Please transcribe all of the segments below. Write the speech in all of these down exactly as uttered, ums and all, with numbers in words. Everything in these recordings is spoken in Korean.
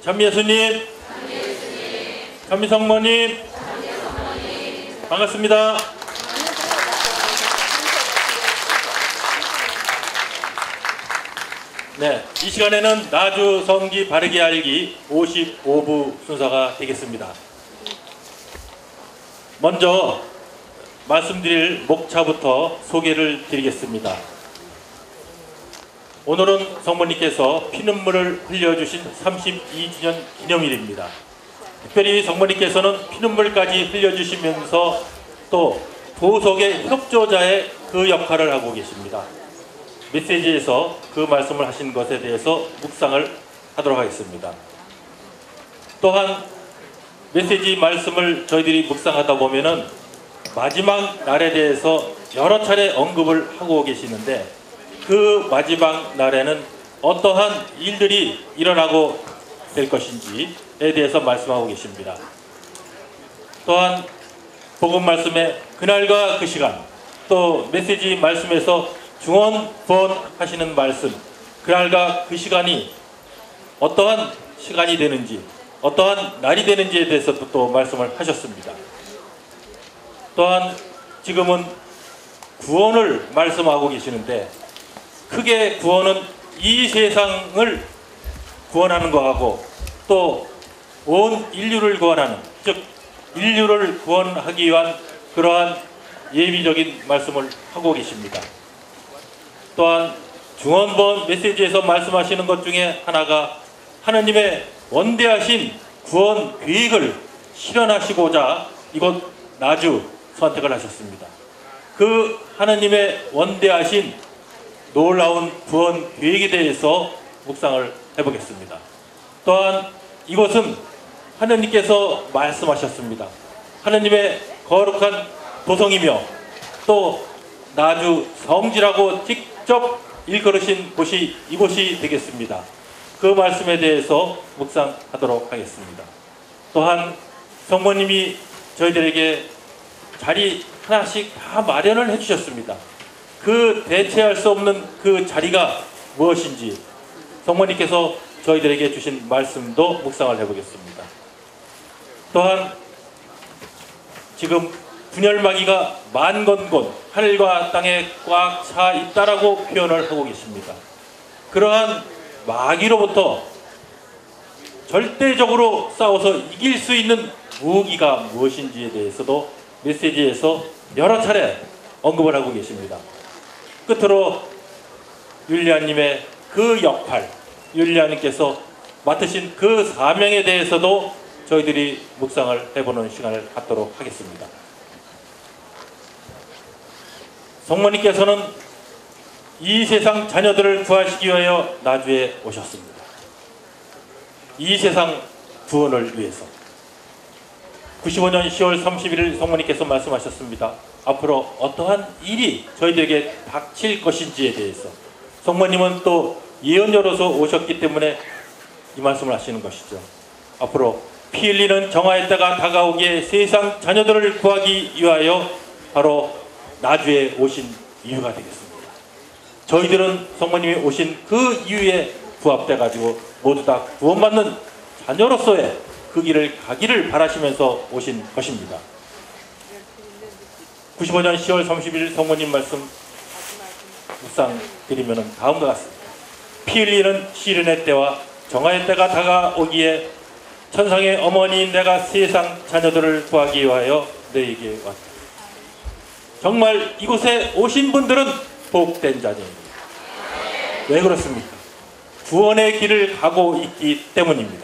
참미예수님, 참미성모님, 반갑습니다. 네, 이 시간에는 나주 성기 바르게 알기 오십오 부 순서가 되겠습니다. 먼저 말씀드릴 목차부터 소개를 드리겠습니다. 오늘은 성모님께서 피눈물을 흘려주신 삼십이 주년 기념일입니다. 특별히 성모님께서는 피눈물까지 흘려주시면서 또 보석의 협조자의 그 역할을 하고 계십니다. 메시지에서 그 말씀을 하신 것에 대해서 묵상을 하도록 하겠습니다. 또한 메시지 말씀을 저희들이 묵상하다 보면은 마지막 날에 대해서 여러 차례 언급을 하고 계시는데, 그 마지막 날에는 어떠한 일들이 일어나고 될 것인지에 대해서 말씀하고 계십니다. 또한 복음 말씀에 그날과 그 시간, 또 메시지 말씀에서 중언부언 하시는 말씀, 그날과 그 시간이 어떠한 시간이 되는지, 어떠한 날이 되는지에 대해서도 또 말씀을 하셨습니다. 또한 지금은 구원을 말씀하고 계시는데, 크게 구원은 이 세상을 구원하는 것하고 또 온 인류를 구원하는, 즉 인류를 구원하기 위한 그러한 예비적인 말씀을 하고 계십니다. 또한 중언부언 메시지에서 말씀하시는 것 중에 하나가 하느님의 원대하신 구원 계획을 실현하시고자 이곳 나주 선택을 하셨습니다. 그 하느님의 원대하신 놀라운 구원 계획에 대해서 묵상을 해보겠습니다. 또한 이곳은 하느님께서 말씀하셨습니다. 하느님의 거룩한 도성이며 또 나주 성지라고 직접 일컬으신 곳이 이곳이 되겠습니다. 그 말씀에 대해서 묵상하도록 하겠습니다. 또한 성모님이 저희들에게 자리 하나씩 다 마련을 해주셨습니다. 그 대체할 수 없는 그 자리가 무엇인지 성모님께서 저희들에게 주신 말씀도 묵상을 해보겠습니다. 또한 지금 분열마귀가 만건곤 하늘과 땅에 꽉 차 있다라고 표현을 하고 계십니다. 그러한 마귀로부터 절대적으로 싸워서 이길 수 있는 무기가 무엇인지에 대해서도 메시지에서 여러 차례 언급을 하고 계십니다. 끝으로 율리아님의 그 역할, 율리아님께서 맡으신 그 사명에 대해서도 저희들이 묵상을 해보는 시간을 갖도록 하겠습니다. 성모님께서는 이 세상 자녀들을 구하시기 위하여 나주에 오셨습니다. 이 세상 구원을 위해서. 구십오 년 시월 삼십일 일 성모님께서 말씀하셨습니다. 앞으로 어떠한 일이 저희들에게 닥칠 것인지에 대해서 성모님은 또 예언자로서 오셨기 때문에 이 말씀을 하시는 것이죠. 앞으로 피 흘리는 정화의 때가 다가오기에 세상 자녀들을 구하기 위하여 바로 나주에 오신 이유가 되겠습니다. 저희들은 성모님이 오신 그 이유에 부합돼 가지고 모두 다 구원받는 자녀로서의 그 길을 가기를 바라시면서 오신 것입니다. 구십오 년 시월 삼십일 일 성모님 말씀 묵상 드리면 다음과 같습니다. 피 흘리는 시련의 때와 정화의 때가 다가오기에 천상의 어머니인 내가 세상 자녀들을 구하기 위하여 너에게 왔다. 정말 이곳에 오신 분들은 복된 자녀입니다. 왜 그렇습니까? 구원의 길을 가고 있기 때문입니다.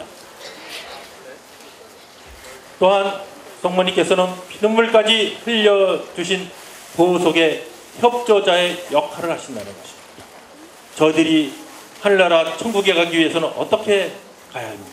또한 성모님께서는 피눈물까지 흘려주신 보석의 협조자의 역할을 하신다는 것입니다. 저들이 하늘나라 천국에 가기 위해서는 어떻게 가야 합니까?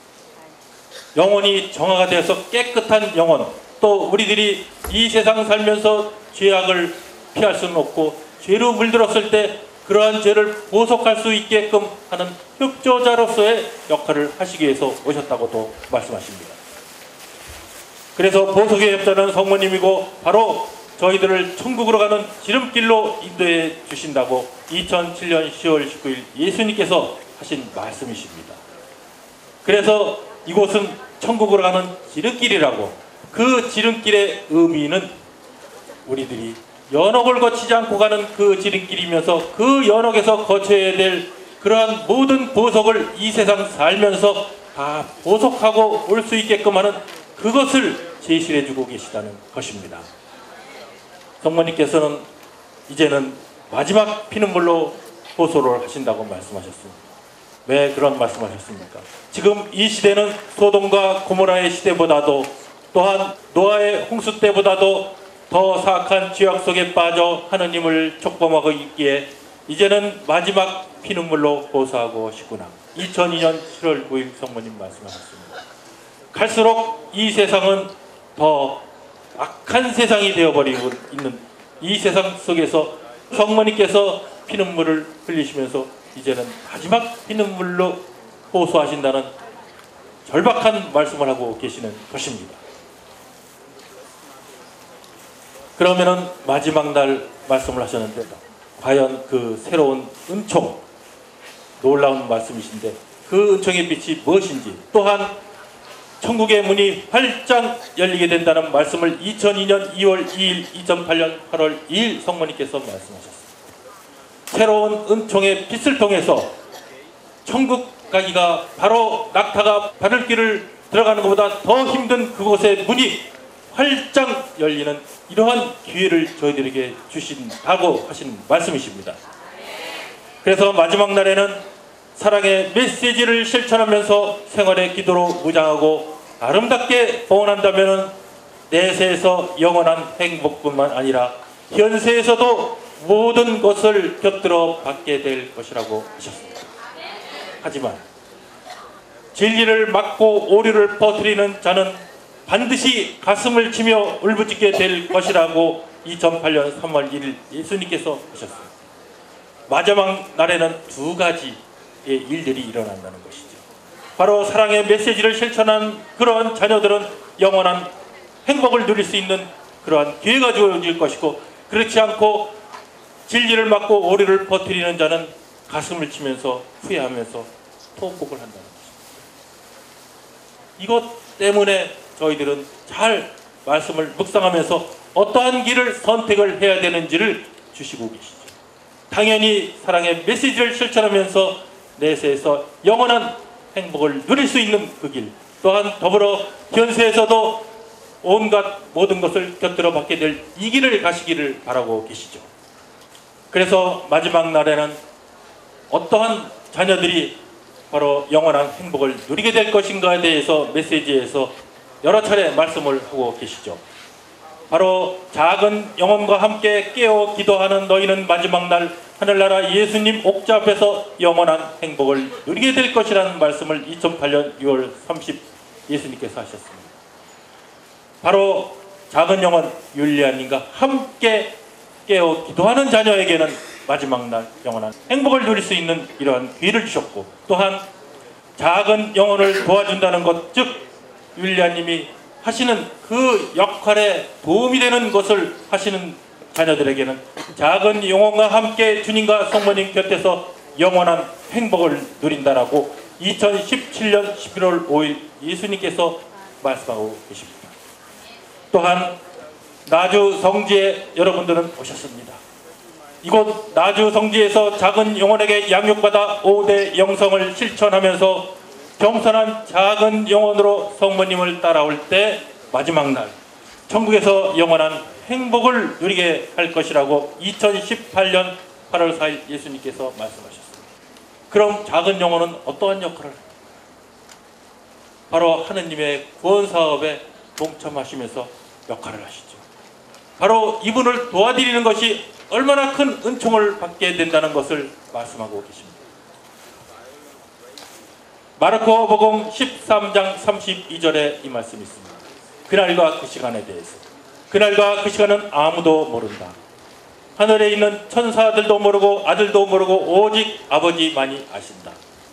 영혼이 정화가 되어서 깨끗한 영혼, 또 우리들이 이 세상 살면서 죄악을 피할 수는 없고 죄로 물들었을 때 그러한 죄를 보속할 수 있게끔 하는 협조자로서의 역할을 하시기 위해서 오셨다고도 말씀하십니다. 그래서 보석의 협조자는 성모님이고 바로 저희들을 천국으로 가는 지름길로 인도해 주신다고 이천칠 년 시월 십구 일 예수님께서 하신 말씀이십니다. 그래서 이곳은 천국으로 가는 지름길이라고, 그 지름길의 의미는 우리들이 연옥을 거치지 않고 가는 그 지름길이면서 그 연옥에서 거쳐야 될 그러한 모든 보석을 이 세상 살면서 다 보석하고 올 수 있게끔 하는 그것을 제시해 주고 계시다는 것입니다. 성모님께서는 이제는 마지막 피눈물로 호소를 하신다고 말씀하셨습니다. 왜 그런 말씀을 하셨습니까? 지금 이 시대는 소돔과 고모라의 시대보다도, 또한 노아의 홍수 때보다도 더 사악한 죄악 속에 빠져 하느님을 촉범하고 있기에 이제는 마지막 피눈물로 호소하고 싶구나. 이천이 년 칠월 구일 성모님 말씀하셨습니다. 갈수록 이 세상은 더 악한 세상이 되어버리고 있는 이 세상 속에서 성모님께서 피눈물을 흘리시면서 이제는 마지막 피눈물로 호소하신다는 절박한 말씀을 하고 계시는 것입니다. 그러면은 마지막 날 말씀을 하셨는데, 과연 그 새로운 은총, 놀라운 말씀이신데 그 은총의 빛이 무엇인지, 또한 천국의 문이 활짝 열리게 된다는 말씀을 이천이 년 이월 이일, 이천팔 년 팔월 이일 성모님께서 말씀하셨습니다. 새로운 은총의 빛을 통해서 천국 가기가 바로 낙타가 바늘길을 들어가는 것보다 더 힘든 그곳의 문이 활짝 열리는 이러한 기회를 저희들에게 주신다고 하신 말씀이십니다. 그래서 마지막 날에는 사랑의 메시지를 실천하면서 생활의 기도로 무장하고 아름답게 봉헌한다면 내세에서 영원한 행복뿐만 아니라 현세에서도 모든 것을 곁들여 받게 될 것이라고 하셨습니다. 하지만 진리를 막고 오류를 퍼뜨리는 자는 반드시 가슴을 치며 울부짖게 될 것이라고 이천팔 년 삼월 일일 예수님께서 하셨습니다. 마지막 날에는 두 가지의 일들이 일어난다는 것이죠. 바로 사랑의 메시지를 실천한 그러한 자녀들은 영원한 행복을 누릴 수 있는 그러한 기회가 주어질 것이고, 그렇지 않고 진리를 막고 오류를 퍼뜨리는 자는 가슴을 치면서 후회하면서 통곡을 한다는 것입니다. 이것 때문에 저희들은 잘 말씀을 묵상하면서 어떠한 길을 선택을 해야 되는지를 주시고 계시죠. 당연히 사랑의 메시지를 실천하면서 내세에서 영원한 행복을 누릴 수 있는 그 길, 또한 더불어 현세에서도 온갖 모든 것을 곁들여 받게 될 이 길을 가시기를 바라고 계시죠. 그래서 마지막 날에는 어떠한 자녀들이 바로 영원한 행복을 누리게 될 것인가에 대해서 메시지에서 여러 차례 말씀을 하고 계시죠. 바로 작은 영혼과 함께 깨어 기도하는 너희는 마지막 날 하늘나라 예수님 옥자 앞에서 영원한 행복을 누리게 될 것이라는 말씀을 이천팔 년 유월 삼십 예수님께서 하셨습니다. 바로 작은 영혼 율리아님과 함께 깨어 기도하는 자녀에게는 마지막 날 영원한 행복을 누릴 수 있는 이러한 기회를 주셨고, 또한 작은 영혼을 도와준다는 것, 즉 율리아님이 하시는 그 역할에 도움이 되는 것을 하시는 자녀들에게는 작은 영혼과 함께 주님과 성모님 곁에서 영원한 행복을 누린다라고 이천십칠 년 십일월 오일 예수님께서 말씀하고 계십니다. 또한 나주 성지에 여러분들은 오셨습니다. 이곳 나주 성지에서 작은 영혼에게 양육받아 오 대 영성을 실천하면서 겸손한 작은 영혼으로 성모님을 따라올 때 마지막 날 천국에서 영원한 행복을 누리게 할 것이라고 이천십팔 년 팔월 사일 예수님께서 말씀하셨습니다. 그럼 작은 영혼은 어떠한 역할을 할까요? 바로 하느님의 구원 사업에 동참하시면서 역할을 하시죠. 바로 이분을 도와드리는 것이 얼마나 큰 은총을 받게 된다는 것을 말씀하고 계십니다. 마르코 복음 십삼 장 삼십이 절에 이 말씀이 있습니다. 그날과 그 시간에 대해서, 그날과 그 시간은 아무도 모른다. 하늘에 있는 천사들도 모르고 아들도 모르고 오직 아버지만이 아신다.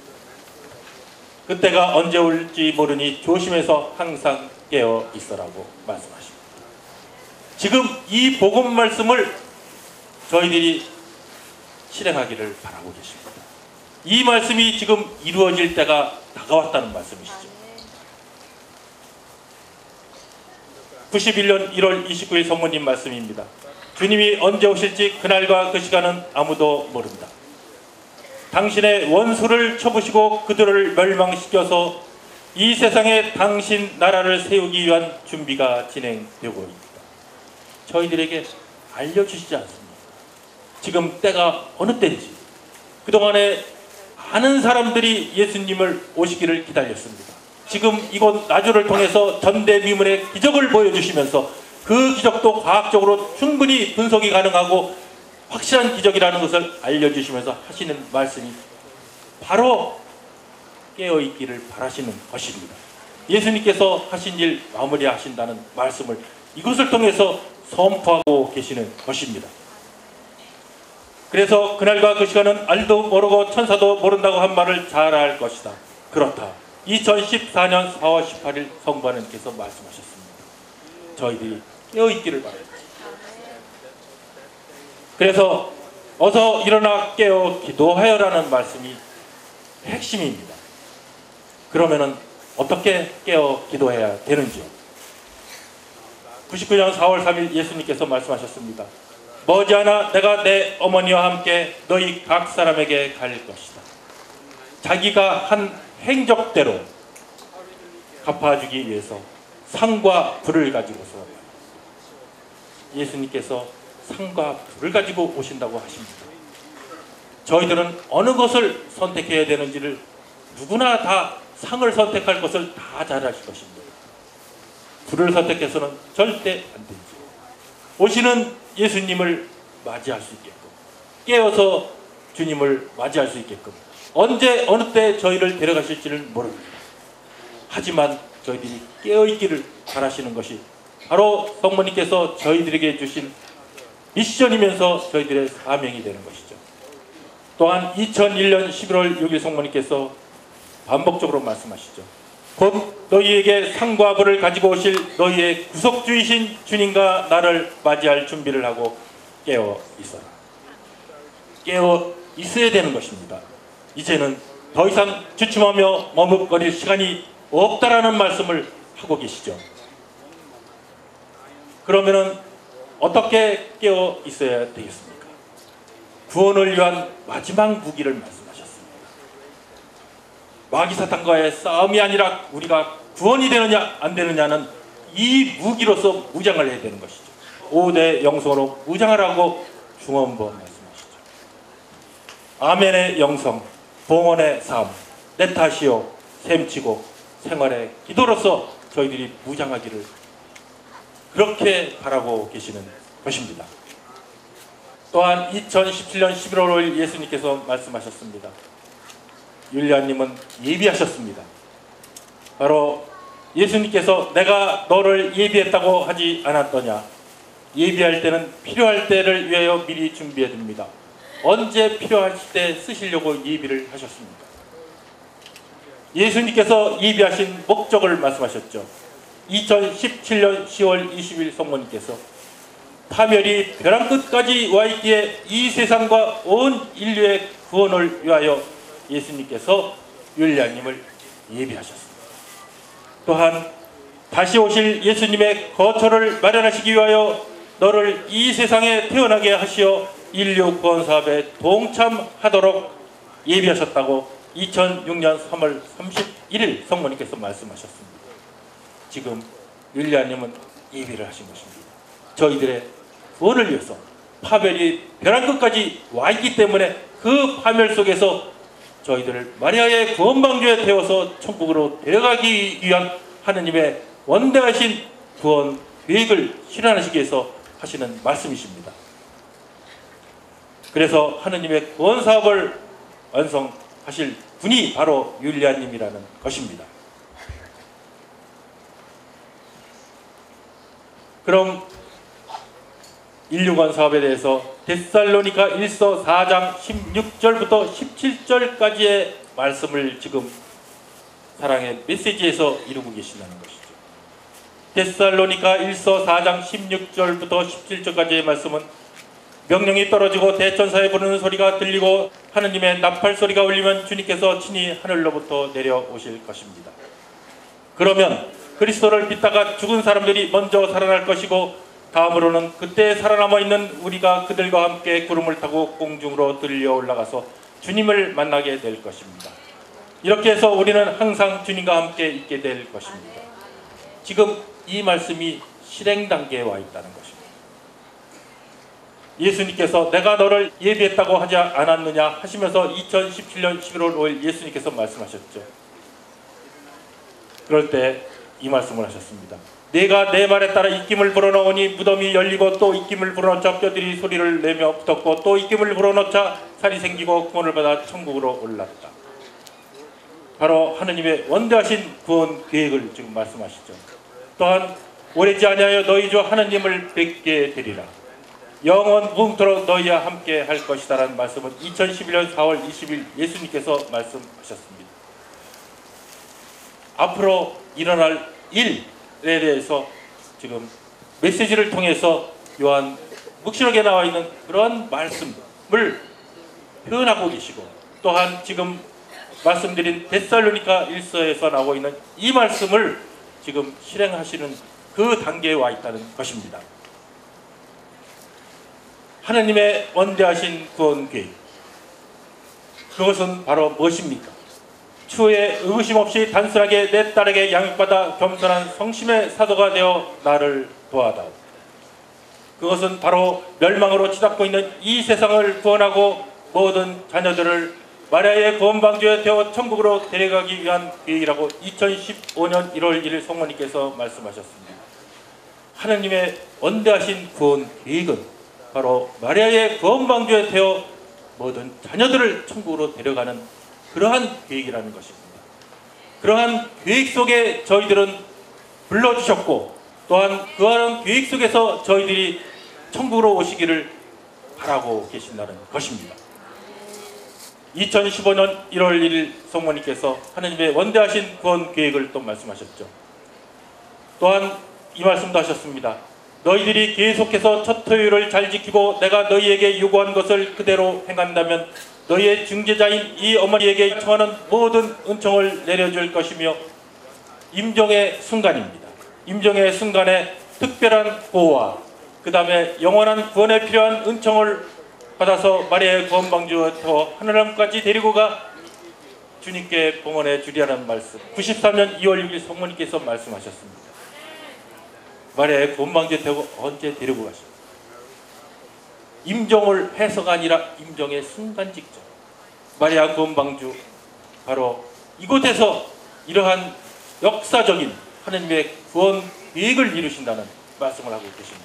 그때가 언제 올지 모르니 조심해서 항상 깨어 있어라고 말씀하십니다. 지금 이 복음 말씀을 저희들이 실행하기를 바라고 계십니다. 이 말씀이 지금 이루어질 때가 다가왔다는 말씀이시죠. 구십일 년 일월 이십구일 성모님 말씀입니다. 주님이 언제 오실지 그날과 그 시간은 아무도 모른다. 당신의 원수를 쳐부시고 그들을 멸망시켜서 이 세상에 당신 나라를 세우기 위한 준비가 진행되고 있다. 저희들에게 알려주시지 않습니까? 지금 때가 어느 때인지 그동안에 많은 사람들이 예수님을 오시기를 기다렸습니다. 지금 이곳 나주를 통해서 전대미문의 기적을 보여주시면서 그 기적도 과학적으로 충분히 분석이 가능하고 확실한 기적이라는 것을 알려주시면서 하시는 말씀이 바로 깨어있기를 바라시는 것입니다. 예수님께서 하신 일 마무리하신다는 말씀을 이것을 통해서 선포하고 계시는 것입니다. 그래서 그날과 그 시간은 알도 모르고 천사도 모른다고 한 말을 잘 알 것이다. 그렇다. 이천십사 년 사월 십팔일 성부하나님께서 말씀하셨습니다. 저희들이 깨어있기를 바랍니다. 그래서 어서 일어나 깨어 기도하여라는 말씀이 핵심입니다. 그러면은 어떻게 깨어 기도해야 되는지요? 구십구 년 사월 삼일 예수님께서 말씀하셨습니다. 머지않아 내가 내 어머니와 함께 너희 각 사람에게 갈 것이다. 자기가 한 행적대로 갚아주기 위해서 상과 불을 가지고서 예수님께서 상과 불을 가지고 오신다고 하십니다. 저희들은 어느 것을 선택해야 되는지를 누구나 다 상을 선택할 것을 다 잘 아실 것입니다. 불을 선택해서는 절대 안 되지. 오시는 예수님을 맞이할 수 있게끔, 깨어서 주님을 맞이할 수 있게끔 언제 어느 때 저희를 데려가실지는 모릅니다. 하지만 저희들이 깨어있기를 바라시는 것이 바로 성모님께서 저희들에게 주신 미션이면서 저희들의 사명이 되는 것이죠. 또한 이천일 년 십일월 육일 성모님께서 반복적으로 말씀하시죠. 곧 너희에게 상과 불을 가지고 오실 너희의 구속주이신 주님과 나를 맞이할 준비를 하고 깨어 있어라. 깨어 있어야 되는 것입니다. 이제는 더 이상 주춤하며 머뭇거릴 시간이 없다라는 말씀을 하고 계시죠. 그러면은 어떻게 깨어 있어야 되겠습니까? 구원을 위한 마지막 무기를 말씀하셨습니다. 마귀 사탄과의 싸움이 아니라 우리가 구원이 되느냐 안 되느냐는 이 무기로서 무장을 해야 되는 것이죠. 오 대 영성으로 무장하라고 중언부 말씀하시죠. 아멘의 영성, 봉헌의 삶, 내 탓이요 셈치고 생활의 기도로서 저희들이 무장하기를 그렇게 바라고 계시는 것입니다. 또한 이천십칠 년 십일월 오일 예수님께서 말씀하셨습니다. 율리아님은 예비하셨습니다. 바로 예수님께서 내가 너를 예비했다고 하지 않았더냐. 예비할 때는 필요할 때를 위하여 미리 준비해 둡니다. 언제 필요할 때 쓰시려고 예비를 하셨습니까? 예수님께서 예비하신 목적을 말씀하셨죠. 이천십칠 년 시월 이십일 성모님께서 파멸이 벼랑 끝까지 와 있기에 이 세상과 온 인류의 구원을 위하여 예수님께서 율리아님을 예비하셨습니다. 또한 다시 오실 예수님의 거처를 마련하시기 위하여 너를 이 세상에 태어나게 하시어 인류 구원 사업에 동참하도록 예비하셨다고 이천육 년 삼월 삼십일일 성모님께서 말씀하셨습니다. 지금 율리아님은 예비를 하신 것입니다. 저희들의 구원을 위해서 파멸이 벼랑 끝까지 와 있기 때문에 그 파멸 속에서 저희들을 마리아의 구원방주에 태워서 천국으로 데려가기 위한 하느님의 원대하신 구원 계획을 실현하시기 위해서 하시는 말씀이십니다. 그래서 하느님의 구원 사업을 완성하실 분이 바로 율리아님이라는 것입니다. 그럼 인류관 사업에 대해서 데살로니가 일서 사 장 십육 절부터 십칠 절까지의 말씀을 지금 사랑의 메시지에서 이루고 계신다는 것이죠. 데살로니가 일서 사 장 십육 절부터 십칠 절까지의 말씀은 명령이 떨어지고 대천사에 부르는 소리가 들리고 하느님의 나팔 소리가 울리면 주님께서 친히 하늘로부터 내려오실 것입니다. 그러면 그리스도를 믿다가 죽은 사람들이 먼저 살아날 것이고 다음으로는 그때 살아남아 있는 우리가 그들과 함께 구름을 타고 공중으로 들려 올라가서 주님을 만나게 될 것입니다. 이렇게 해서 우리는 항상 주님과 함께 있게 될 것입니다. 지금 이 말씀이 실행 단계에 와 있다는 것입니다. 예수님께서 내가 너를 예비했다고 하지 않았느냐 하시면서 이천십칠 년 십일월 오일 예수님께서 말씀하셨죠. 그럴 때 이 말씀을 하셨습니다. 내가 내 말에 따라 입김을 불어넣으니 무덤이 열리고 또 입김을 불어넣자 뼈들이 소리를 내며 붙었고 또 입김을 불어넣자 살이 생기고 구원을 받아 천국으로 올랐다. 바로 하느님의 원대하신 구원 계획을 지금 말씀하시죠. 또한 오래지 아니하여 너희 주 하느님을 뵙게 되리라. 영원 무궁토록 너희와 함께 할 것이다 라는 말씀은 이천십일 년 사월 이십일 예수님께서 말씀하셨습니다. 앞으로 일어날 일에 대해서 지금 메시지를 통해서 요한 묵시록에 나와 있는 그런 말씀을 표현하고 계시고 또한 지금 말씀드린 데살로니가 일서에서 나오고 있는 이 말씀을 지금 실행하시는 그 단계에 와 있다는 것입니다. 하나님의 원대하신 구원 계획, 그것은 바로 무엇입니까? 추후에 의구심 없이 단순하게 내 딸에게 양육받아 겸손한 성심의 사도가 되어 나를 도와다오. 그것은 바로 멸망으로 치닫고 있는 이 세상을 구원하고 모든 자녀들을 마리아의 구원방주에 되어 천국으로 데려가기 위한 계획이라고 이천십오 년 일월 일일 성모님께서 말씀하셨습니다. 하나님의 원대하신 구원 계획은 바로 마리아의 구원방주에 되어 모든 자녀들을 천국으로 데려가는 그러한 계획이라는 것입니다. 그러한 계획 속에 저희들은 불러주셨고 또한 그러한 계획 속에서 저희들이 천국으로 오시기를 바라고 계신다는 것입니다. 이천십오 년 일월 일일 성모님께서 하나님의 원대하신 구원 계획을 또 말씀하셨죠. 또한 이 말씀도 하셨습니다. 너희들이 계속해서 첫 토요일을 잘 지키고 내가 너희에게 요구한 것을 그대로 행한다면 너희의 중재자인 이 어머니에게 청하는 모든 은총을 내려줄 것이며 임종의 순간입니다. 임종의 순간에 특별한 보호와 그 다음에 영원한 구원에 필요한 은총을 받아서 마리아의 구원방주에 태워 하늘나라까지 데리고 가 주님께 봉헌해 주리라는 말씀, 구십삼 년 이월 육일 성모님께서 말씀하셨습니다. 마리아의 구원방주에 태우고 언제 데리고 가십니까? 임종을 해서가 아니라 임종의 순간 직전 마리아 구원방주, 바로 이곳에서 이러한 역사적인 하나님의 구원 계획을 이루신다는 말씀을 하고 계십니다.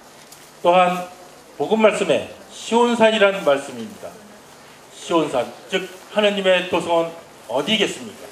또한 복음 말씀에 시온산이라는 말씀입니다. 시온산, 즉 하나님의 도성은 어디겠습니까?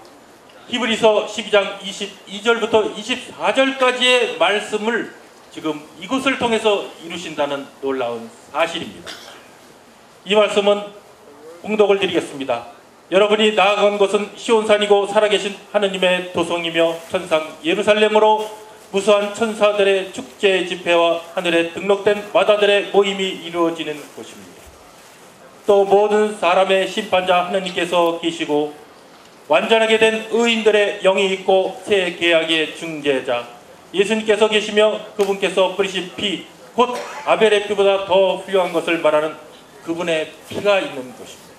히브리서 십이 장 이십이 절부터 이십사 절까지의 말씀을 지금 이곳을 통해서 이루신다는 놀라운 사실입니다. 이 말씀은 봉독을 드리겠습니다. 여러분이 나아간 곳은 시온산이고 살아계신 하느님의 도성이며 천상 예루살렘으로 무수한 천사들의 축제 집회와 하늘에 등록된 마다들의 모임이 이루어지는 곳입니다. 또 모든 사람의 심판자 하느님께서 계시고 완전하게 된 의인들의 영이 있고 새 계약의 중재자 예수님께서 계시며 그분께서 뿌리신 피, 곧 아벨의 피보다 더 훌륭한 것을 말하는 그분의 피가 있는 곳입니다.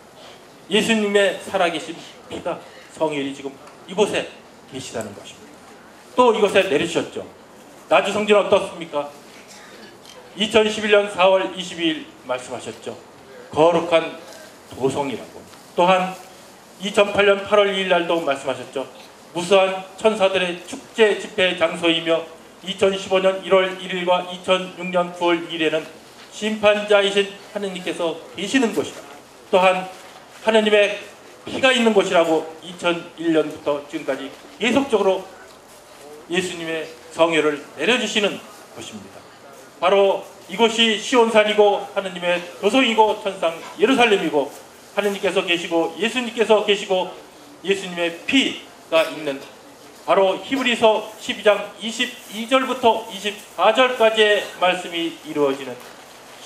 예수님의 살아계신 피가 성일이 지금 이곳에 계시다는 것입니다. 또 이곳에 내리셨죠. 나주 성지는 어떻습니까? 이천십일 년 사월 이십이일 말씀하셨죠. 거룩한 도성이라고. 또한 이천팔 년 팔월 이일 날도 말씀하셨죠. 무수한 천사들의 축제 집회 장소이며 이천십오 년 일월 일일과 이천육 년 구월 이일에는 심판자이신 하느님께서 계시는 곳이다. 또한 하느님의 피가 있는 곳이라고 이천일 년부터 지금까지 계속적으로 예수님의 성혈을 내려주시는 곳입니다. 바로 이곳이 시온산이고 하느님의 도성이고 천상 예루살렘이고 하느님께서 계시고 예수님께서 계시고 예수님의 피가 있는 바로 히브리서 십이 장 이십이 절부터 이십사 절까지의 말씀이 이루어지는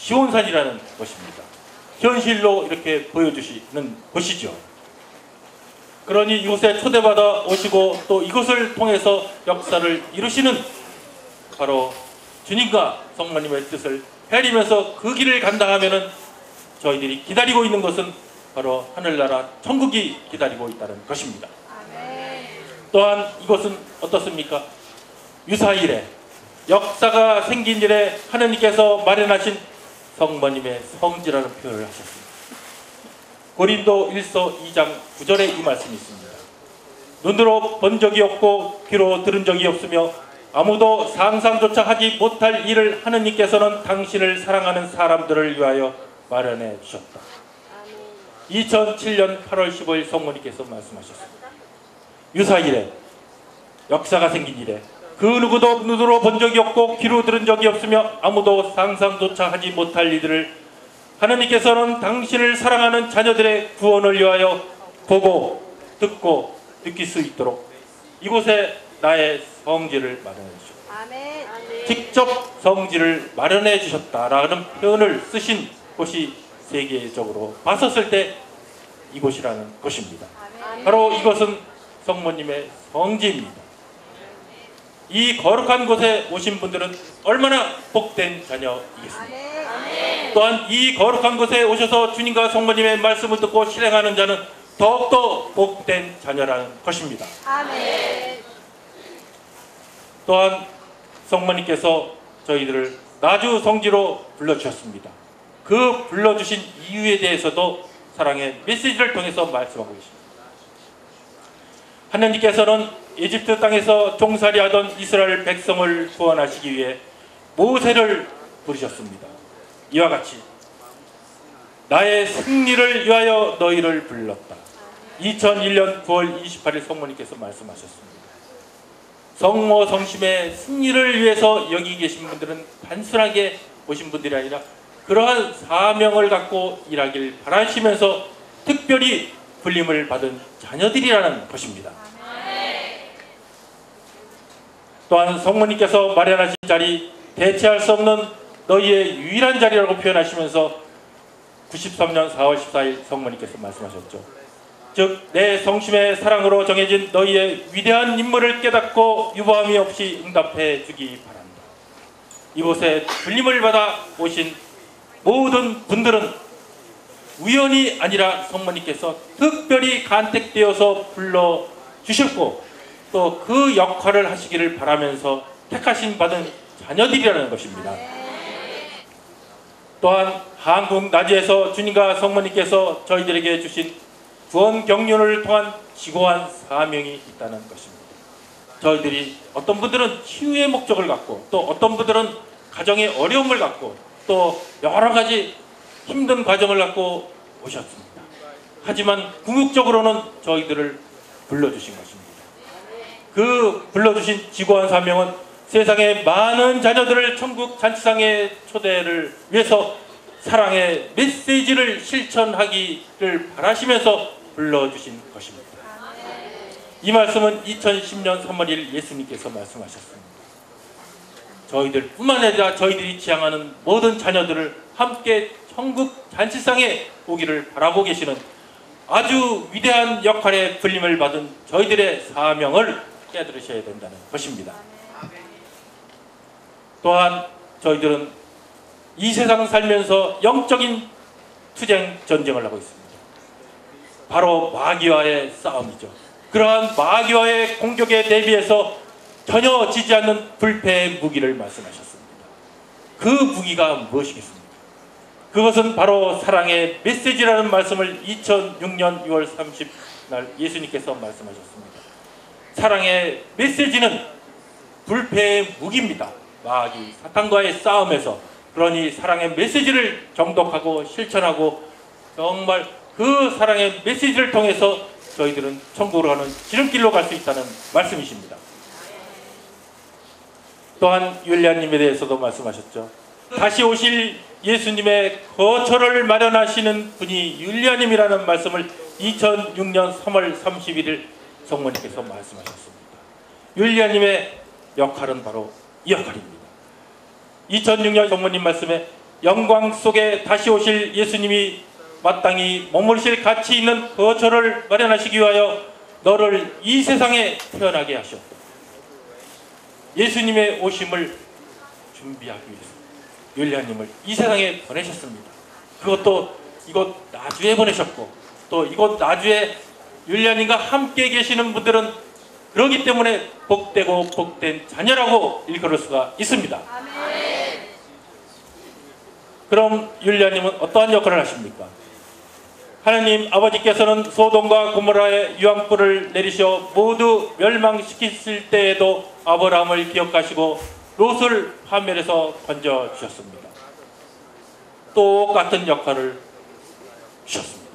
시온산이라는 것입니다. 현실로 이렇게 보여주시는 것이죠. 그러니 이곳에 초대받아 오시고 또 이곳을 통해서 역사를 이루시는 바로 주님과 성모님의 뜻을 헤아리면서 그 길을 간다 하면은 저희들이 기다리고 있는 것은 바로 하늘나라 천국이 기다리고 있다는 것입니다. 또한 이것은 어떻습니까? 유사일에 역사가 생긴 일에 하느님께서 마련하신 성모님의 성지라는 표현을 하셨습니다. 고린도 일서 이 장 구 절에 이 말씀이 있습니다. 눈으로 본 적이 없고 귀로 들은 적이 없으며 아무도 상상조차 하지 못할 일을 하느님께서는 당신을 사랑하는 사람들을 위하여 마련해 주셨다. 이천칠 년 팔월 십오일 성모님께서 말씀하셨습니다. 유사일에 역사가 생긴 일에 그 누구도 눈으로 본 적이 없고 귀로 들은 적이 없으며 아무도 상상조차 하지 못할 일들을 하느님께서는 당신을 사랑하는 자녀들의 구원을 위하여 보고 듣고 느낄 수 있도록 이곳에 나의 성지를 마련해 주셨다. 직접 성지를 마련해 주셨다라는 표현을 쓰신 곳이 세계적으로 봤었을 때 이곳이라는 것입니다. 바로 이것은 성모님의 성지입니다. 이 거룩한 곳에 오신 분들은 얼마나 복된 자녀이겠습니까? 또한 이 거룩한 곳에 오셔서 주님과 성모님의 말씀을 듣고 실행하는 자는 더욱더 복된 자녀라는 것입니다. 아멘. 또한 성모님께서 저희들을 나주 성지로 불러주셨습니다. 그 불러주신 이유에 대해서도 사랑의 메시지를 통해서 말씀하고 계십니다. 하나님께서는 이집트 땅에서 종살이하던 이스라엘 백성을 구원하시기 위해 모세를 부르셨습니다. 이와 같이 나의 승리를 위하여 너희를 불렀다. 이천일 년 구월 이십팔일 성모님께서 말씀하셨습니다. 성모 성심의 승리를 위해서 여기 계신 분들은 단순하게 오신 분들이 아니라 그러한 사명을 갖고 일하길 바라시면서 특별히 불림을 받은 자녀들이라는 것입니다. 또한 성모님께서 마련하신 자리, 대체할 수 없는 너희의 유일한 자리라고 표현하시면서 구십삼 년 사월 십사일 성모님께서 말씀하셨죠. 즉 내 성심의 사랑으로 정해진 너희의 위대한 임무를 깨닫고 유보함이 없이 응답해 주기 바란다. 이곳에 불림을 받아 오신 모든 분들은 우연이 아니라 성모님께서 특별히 간택되어서 불러주셨고 또 그 역할을 하시기를 바라면서 택하신 받은 자녀들이라는 것입니다. 또한 한국 나주에서 주님과 성모님께서 저희들에게 주신 구원 경륜을 통한 지고한 사명이 있다는 것입니다. 저희들이 어떤 분들은 치유의 목적을 갖고 또 어떤 분들은 가정의 어려움을 갖고 또 여러 가지 힘든 과정을 갖고 오셨습니다. 하지만 궁극적으로는 저희들을 불러주신 것입니다. 그 불러주신 지고한 사명은 세상의 많은 자녀들을 천국 잔치상의 초대를 위해서 사랑의 메시지를 실천하기를 바라시면서 불러주신 것입니다. 이 말씀은 이천십 년 삼월 일일 예수님께서 말씀하셨습니다. 저희들 뿐만 아니라 저희들이 지향하는 모든 자녀들을 함께 천국 잔치상에 오기를 바라고 계시는 아주 위대한 역할의 불림을 받은 저희들의 사명을 깨달으셔야 된다는 것입니다. 또한 저희들은 이 세상 살면서 영적인 투쟁 전쟁을 하고 있습니다. 바로 마귀와의 싸움이죠. 그러한 마귀와의 공격에 대비해서 전혀 지지 않는 불패의 무기를 말씀하셨습니다. 그 무기가 무엇이겠습니까? 그것은 바로 사랑의 메시지라는 말씀을 이천육 년 유월 삼십 날 예수님께서 말씀하셨습니다. 사랑의 메시지는 불패의 무기입니다. 마귀 사탄과의 싸움에서 그러니 사랑의 메시지를 정독하고 실천하고 정말 그 사랑의 메시지를 통해서 저희들은 천국으로 가는 지름길로 갈 수 있다는 말씀이십니다. 또한 율리아님에 대해서도 말씀하셨죠. 다시 오실 예수님의 거처를 마련하시는 분이 율리아님이라는 말씀을 이천육 년 삼월 삼십일일 성모님께서 말씀하셨습니다. 율리아님의 역할은 바로 이 역할입니다. 이천육 년 성모님 말씀에 영광 속에 다시 오실 예수님이 마땅히 머무르실 가치 있는 거처를 마련하시기 위하여 너를 이 세상에 태어나게 하셨다. 예수님의 오심을 준비하기 위해서 율리아님을 이 세상에 보내셨습니다. 그것도 이곳 나주에 보내셨고, 또 이곳 나주에 율리아님과 함께 계시는 분들은 그러기 때문에 복되고 복된 자녀라고 일컬을 수가 있습니다. 아멘. 그럼 율리아님은 어떠한 역할을 하십니까? 하나님 아버지께서는 소돔과 고모라의 유황불을 내리셔 모두 멸망시키실 때에도 아브라함을 기억하시고 롯을 파멸해서 건져주셨습니다. 똑같은 역할을 주셨습니다.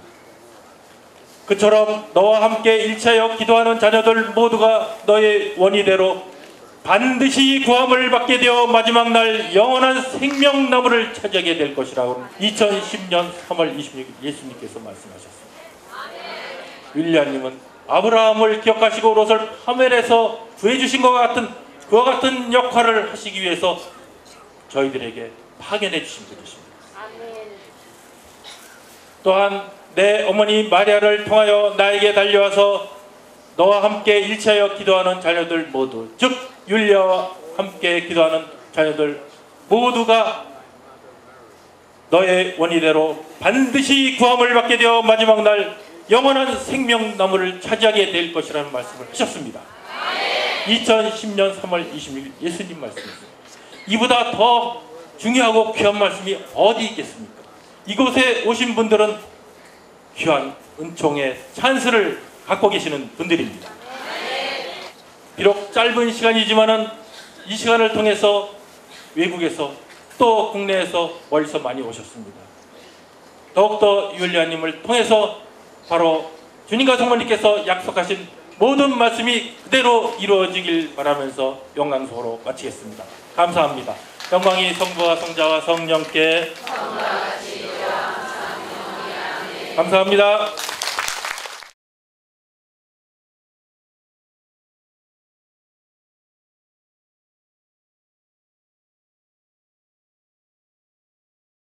그처럼 너와 함께 일차여 기도하는 자녀들 모두가 너의 원의대로 반드시 구함을 받게 되어 마지막 날 영원한 생명나무를 차지하게 될 것이라고 이천십 년 삼월 이십육 일 예수님께서 말씀하셨습니다. 율리아님은 아브라함을 기억하시고 롯을 파멸해서 구해주신 것과 같은 그와 같은 역할을 하시기 위해서 저희들에게 파견해 주신 분이십니다. 또한 내 어머니 마리아를 통하여 나에게 달려와서 너와 함께 일차여 기도하는 자녀들 모두, 즉 율리아와 함께 기도하는 자녀들 모두가 너의 원의대로 반드시 구함을 받게 되어 마지막 날 영원한 생명나무를 차지하게 될 것이라는 말씀을 하셨습니다. 이천십 년 삼월 이십육 일 예수님 말씀이십니다. 이보다 더 중요하고 귀한 말씀이 어디 있겠습니까? 이곳에 오신 분들은 귀한 은총의 찬스를 갖고 계시는 분들입니다. 비록 짧은 시간이지만은 이 시간을 통해서 외국에서 또 국내에서 멀리서 많이 오셨습니다. 더욱더 율리아님을 통해서 바로 주님과 성모님께서 약속하신 모든 말씀이 그대로 이루어지길 바라면서 영광소로 마치겠습니다. 감사합니다. 영광이 성부와 성자와 성령께 감사합니다.